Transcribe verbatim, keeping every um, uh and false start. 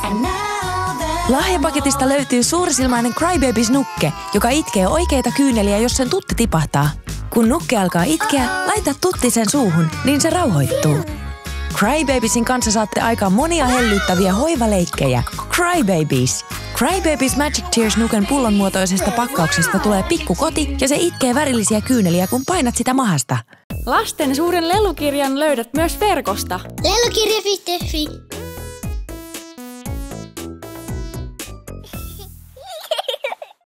Lahjapaketista löytyy suurisilmäinen Crybabies-nukke, joka itkee oikeita kyyneliä, jos sen tutti tipahtaa. Kun nukke alkaa itkeä, laita tutti sen suuhun, niin se rauhoittuu. Crybabiesin kanssa saatte aikaan monia hellyttäviä hoivaleikkejä. Crybabies. Crybabies Magic Tears-nuken pullonmuotoisesta pakkauksesta tulee pikkukoti ja se itkee värillisiä kyyneliä, kun painat sitä mahasta. Lasten suuren lelukirjan löydät myös verkosta. Lelukirja piste fi